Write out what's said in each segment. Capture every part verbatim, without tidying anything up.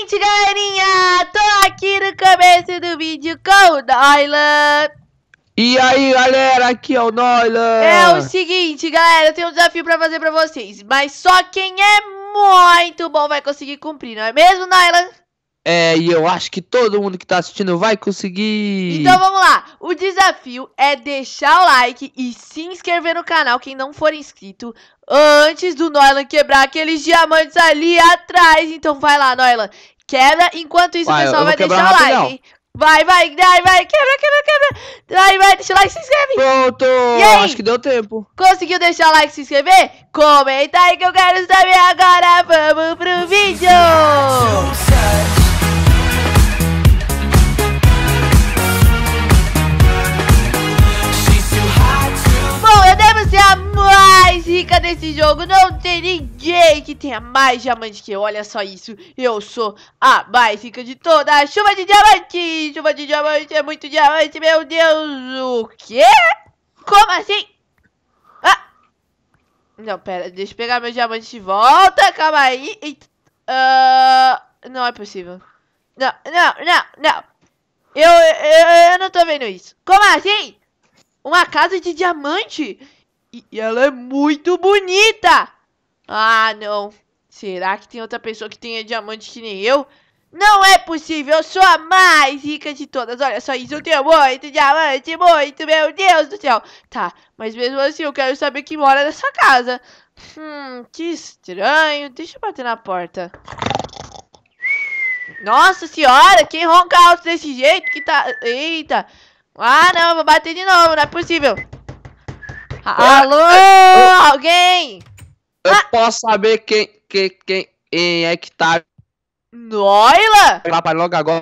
seguinte, galerinha, tô aqui no começo do vídeo com o Noylan. E aí, galera, aqui é o Noylan. É o seguinte, galera, eu tenho um desafio pra fazer pra vocês, mas só quem é muito bom vai conseguir cumprir, não é mesmo, Noylan? É, e eu acho que todo mundo que tá assistindo vai conseguir. Então vamos lá, o desafio é deixar o like e se inscrever no canal, quem não for inscrito, antes do Noylan quebrar aqueles diamantes ali atrás. Então vai lá, Noylan, quebra, enquanto isso vai, o pessoal vai deixar o rapidão. like, hein? Vai, vai, vai, vai, quebra, quebra, quebra. Vai, vai, deixa o like e se inscreve. Pronto, E aí? acho que deu tempo. Conseguiu deixar o like e se inscrever? Comenta aí que eu quero saber agora. Vamos pro vídeo. Bom, eu devo ser a mais rica desse jogo. Não tem ninguém que tenha mais diamante que eu. Olha só isso. Eu sou a mais rica de toda a chuva de diamante. Chuva de diamante, é muito diamante, meu Deus. O quê? Como assim? Ah! Não, pera, deixa eu pegar meu diamante de volta. Calma aí. Uh, não é possível. Não, não, não, não. Eu, eu, eu não tô vendo isso. Como assim? Uma casa de diamante? E, e ela é muito bonita. Ah, não. Será que tem outra pessoa que tenha diamante que nem eu? Não é possível, eu sou a mais rica de todas. Olha só isso, eu tenho muito diamante, muito, meu Deus do céu. Tá, mas mesmo assim eu quero saber quem mora nessa casa. Hum, que estranho. Deixa eu bater na porta. Nossa senhora, quem ronca alto desse jeito que tá... Eita. Ah, não, vou bater de novo, não é possível. Alô, alguém? Eu Ah. posso saber quem, quem, quem, quem é que tá Noylan? lá para logo agora.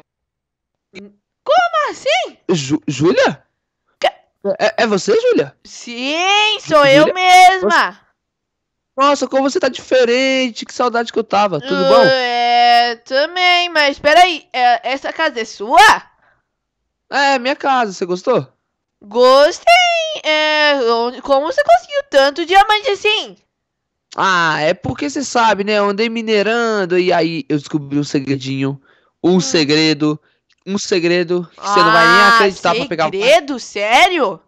Como assim? Ju, Júlia? Que- É, é você, Júlia? Sim, sou eu Júlia? mesma. Nossa, como você tá diferente. Que saudade que eu tava. Tudo bom? É, também, mas peraí, é, essa casa é sua? É, minha casa. Você gostou? Gostei. É, onde- como você conseguiu tanto diamante assim? Ah, é porque você sabe, né? Eu andei minerando e aí eu descobri um segredinho. Um Hum. segredo. Um segredo que você não vai nem acreditar pra pegar o... Segredo? Sério?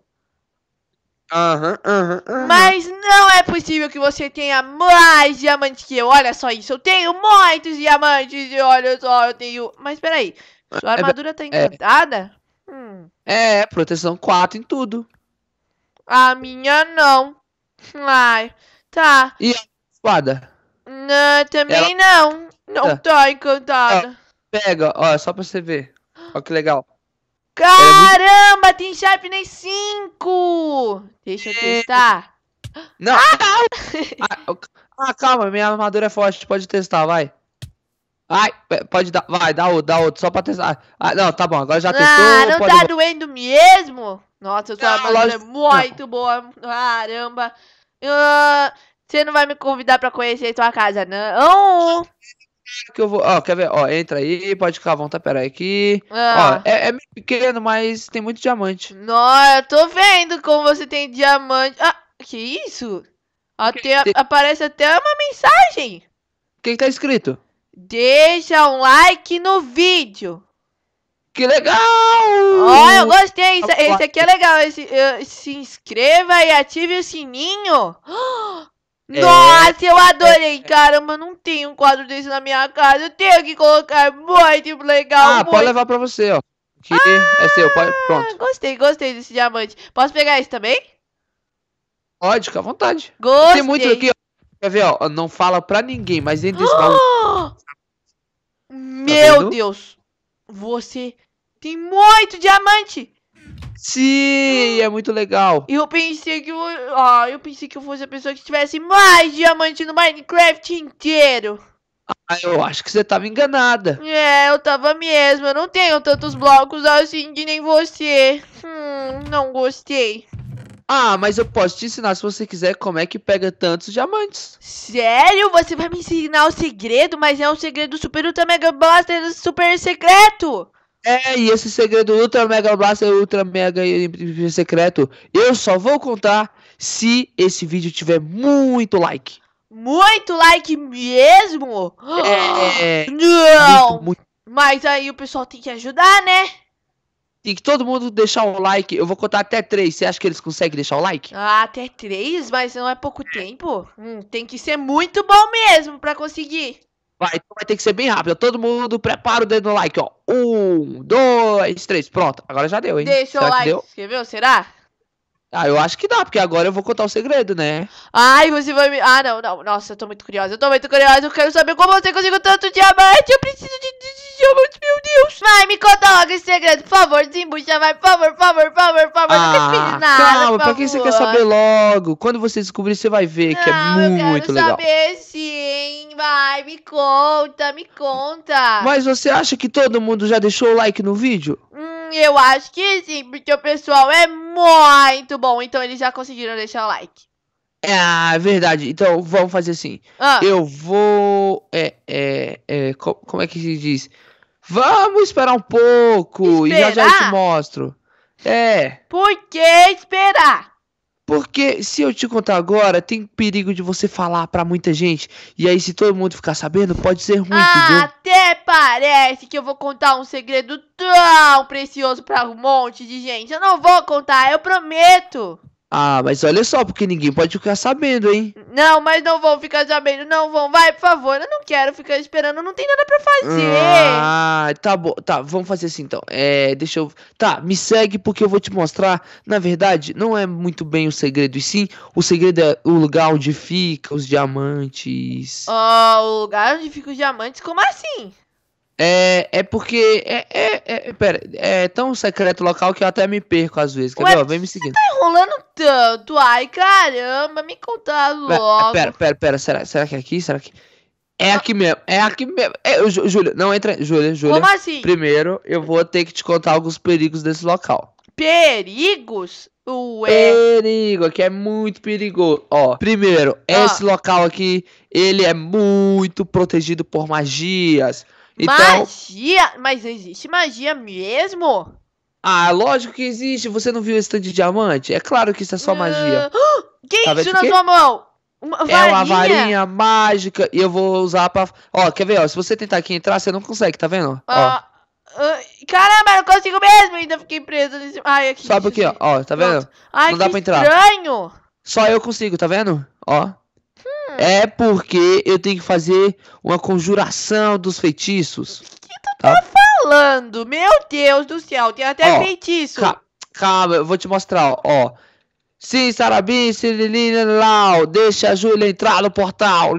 Aham, aham, aham. Mas não é possível que você tenha mais diamantes que eu. Olha só isso, eu tenho muitos diamantes e olha só, eu tenho... Mas peraí, sua armadura tá encantada? Hum, É, proteção quatro em tudo. a minha não. Ai, tá. E a espada? Não, também não. Não tá encantada. Pega, ó, só pra você ver. Ó que legal. Caramba, tem Sharpness cinco. Deixa eu testar. Não! Ah, ah, calma, minha armadura é forte, pode testar, vai. Ai, pode dar, vai, dá outro, dá outro, só pra testar. Ah, não, tá bom, agora já testou. Ah, não pode... tá doendo mesmo? Nossa, sua Não, armadura é lógico- muito boa. Caramba. Ah, você não vai me convidar pra conhecer sua casa, não? Que eu vou, ó, quer ver? Ó, entra aí, pode ficar à vontade, pera aí aqui. Ah. Ó, é, é meio pequeno, mas tem muito diamante. Nossa, eu tô vendo como você tem diamante. Ah, que isso? Até, tem? aparece até uma mensagem. O que que tá escrito? Deixa um like no vídeo. Que legal! Ó, eu gostei. Esse, esse aqui é legal. Esse, eh, se inscreva e ative o sininho. É. Nossa, eu adorei. Caramba, não tem um quadro desse na minha casa. Eu tenho que colocar. Muito legal. Ah, muito. pode levar pra você, ó. Que é seu, pode, Ah, pronto. gostei, gostei desse diamante. Posso pegar esse também? Pode, fica à vontade. Gostei. Tem muito aqui, ó. Quer ver, ó? Não fala pra ninguém, mas dentro desse baú. Meu vendo? Deus. Você tem muito diamante. Sim, é muito legal. Eu pensei que eu, ah, eu pensei que eu fosse a pessoa que tivesse mais diamante no Minecraft inteiro. Ah, eu acho que você tava enganada. É, eu tava mesmo. Eu não tenho tantos blocos assim que nem você. Hum, não gostei. Ah, mas eu posso te ensinar se você quiser como é que pega tantos diamantes. Sério? Você vai me ensinar o segredo? Mas é um segredo super ultra mega blaster super secreto. É, e esse segredo Ultra Mega Blaster Ultra Mega secreto, eu só vou contar se esse vídeo tiver muito like. Muito like mesmo? É. Não! Muito, muito. Mas aí o pessoal tem que ajudar, né? Tem que todo mundo deixar o like. Eu vou contar até três. Você acha que eles conseguem deixar o like? Ah, até três? Mas não é pouco tempo? Hum, tem que ser muito bom mesmo pra conseguir. Vai, então vai ter que ser bem rápido. Todo mundo prepara o dedo no like, ó. Um, dois, três. Pronto. Agora já deu, hein? Deixa o Será que like, deu? escreveu? Será? Ah, eu acho que dá, porque agora eu vou contar o segredo, né? Ai, você vai me... Ah, não, não. Nossa, eu tô muito curiosa. Eu tô muito curiosa. Eu quero saber como você conseguiu tanto diamante. Eu preciso de, de, de diamantes, meu Deus. Vai, me conta logo esse segredo, por favor. Desembucha, vai, por favor, por favor, por favor, por favor. Não quero pedir nada, calma, por pra que você favor. quer saber logo? Quando você descobrir, você vai ver que é Não, eu muito quero legal. saber sim. Vai, me conta, me conta. Mas você acha que todo mundo já deixou o like no vídeo? Hum, eu acho que sim, porque o pessoal é muito bom. Então eles já conseguiram deixar o like. É, é verdade. Então vamos fazer assim. Ah, Eu vou. É, é, é. co- Como é que se diz? Vamos esperar um pouco e já já eu te Esperar? mostro. É, por que esperar? porque se eu te contar agora, tem perigo de você falar pra muita gente. E aí, se todo mundo ficar sabendo, pode ser ruim, Ah, entendeu? até parece que eu vou contar um segredo tão precioso pra um monte de gente. Eu não vou contar, eu prometo. Ah, mas olha só, porque ninguém pode ficar sabendo, hein? Não, mas não vão ficar sabendo, não vão. Vai, por favor, eu não quero ficar esperando, não tem nada pra fazer. Ah, tá bom. Tá, vamos fazer assim então. É, deixa eu. Tá, me segue porque eu vou te mostrar. Na verdade, não é muito bem o segredo, e sim o segredo é o lugar onde fica os diamantes. Ah, o lugar onde ficam os diamantes, como assim? É, é porque. É, é, é, pera, é tão secreto local que eu até me perco às vezes. Quer Ué, ver? Ó, vem me seguindo. Tá enrolando tanto. Ai, caramba, me conta logo. Pera, pera, pera. Será, será que é aqui? Será que. É aqui mesmo, é aqui mesmo. É, Jú- Júlia, não entra. Júlia, Júlia. Como assim? Primeiro, eu vou ter que te contar alguns perigos desse local. Perigos? Ué. Perigo, aqui é muito perigoso. Ó, primeiro, Ah. esse local aqui, ele é muito protegido por magias. Então, Magia? Mas existe magia mesmo? ah, lógico que existe. Você não viu esse tanto de diamante? É claro que isso é só magia. Ah, que Tá vendo isso o na quê? sua mão? Uma É uma varinha mágica e eu vou usar pra. Ó, quer ver? Ó, se você tentar aqui entrar, você não consegue, tá vendo? Ó, Ah, ah, caramba, eu não consigo mesmo. Ainda fiquei presa nesse... Ai, aqui. sobe aqui, ó. Ó, tá vendo? Pronto. Ai, Não dá que pra entrar. estranho. Só eu consigo, tá vendo? Ó. Hum. É porque eu tenho que fazer uma conjuração dos feitiços. Tá? Falando, meu Deus do céu, tem até Ó, feitiço. Ca- Calma, eu vou te mostrar, ó. ó. Sim, Sarabim, Cirilina, Lau, deixa a Júlia entrar no portal.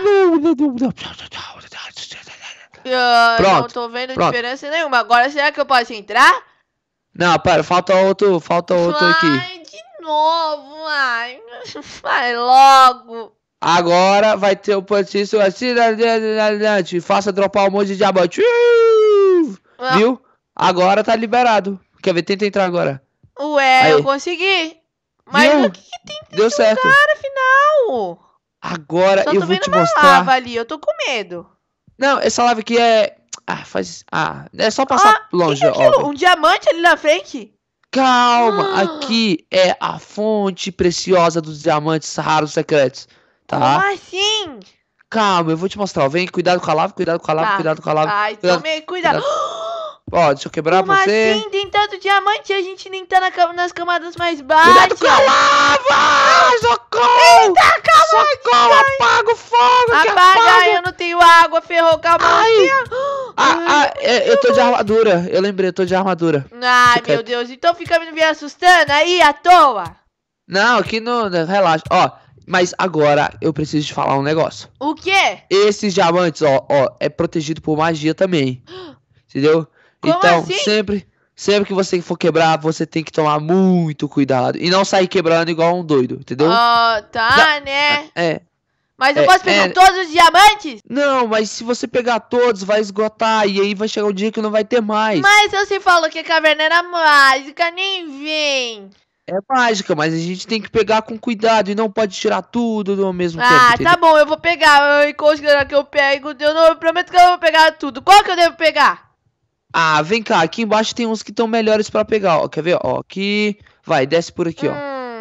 Ah, não Pronto, tô vendo pronto. diferença nenhuma. Agora, será que eu posso entrar? Não, pera, falta outro, falta outro aqui. Ai, de novo, ai. Vai logo. Agora vai ter o Pantício assim, faça dropar um monte de diamante. Ah, Viu? Agora tá liberado. Quer ver? Tenta entrar agora. Ué, Aí. eu consegui. Mas Viu? o que, que tem Deu certo. no final? Agora Só eu tô vou vendo te uma mostrar. lava ali, eu tô com medo. Não, essa lava aqui é. Ah, faz. Ah, é só passar Ah, longe, que que é aquilo? ó. Um diamante ali na frente? Calma, Ah. aqui é a fonte preciosa dos diamantes raros secretos. Tá? Como assim? Calma, eu vou te mostrar. ó. Vem, cuidado com a lava, cuidado com a lava, Tá. cuidado com a lava. Ai, cuidado, tomei cuidado. Ó, deixa eu quebrar Como pra você. assim? Tem tanto diamante e a gente nem tá na cam- nas camadas mais Cuidado baixas. com a lava! Socorro! Eita, calma! Socorro! Apaga o fogo! que Apaga, apaga. eu não tenho água, ferrou, calma. Ai. Ai, Ah, ah, é, eu tô de armadura. Eu lembrei, eu tô de armadura. Ai, Fica- meu Deus, então fica me assustando aí à toa. Não, aqui não. Relaxa. Ó, mas agora eu preciso te falar um negócio. O quê? Esses diamantes, ó, ó, é protegido por magia também. Entendeu? Como então, assim? sempre, sempre que você for quebrar, você tem que tomar muito cuidado. E não sair quebrando igual um doido, entendeu? Ó, tá, né? É. Mas eu é, posso pegar é. todos os diamantes? Não, mas se você pegar todos, vai esgotar. E aí vai chegar um dia que não vai ter mais. Mas você falou que a caverna era mágica, nem vem. É mágica, mas a gente tem que pegar com cuidado e não pode tirar tudo ao mesmo Ah, tempo. entendeu? tá bom, eu vou pegar. E considerar que eu pego, eu não eu prometo que eu vou pegar tudo. Qual que eu devo pegar? Ah, vem cá, aqui embaixo tem uns que estão melhores pra pegar, ó. Quer ver? Ó, aqui. Vai, desce por aqui, ó. Hum,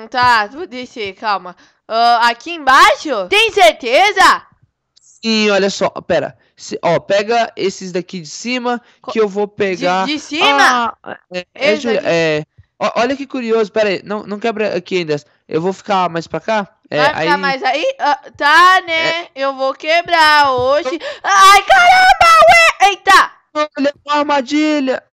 Tá, vou descer, calma. Ah, aqui embaixo? Tem certeza? Sim, olha só, pera. Se- ó, pega esses daqui de cima Co- que eu vou pegar. de cima? Ah, é, é, Esse Júlia, daqui? é, ó, olha que curioso, pera aí, não, não quebra aqui ainda. Eu vou ficar mais pra cá. É, Vai ficar aí. mais aí? Ah, tá, É, né? Eu vou quebrar hoje. Ai, caramba, ué! Eita! olha, uma armadilha.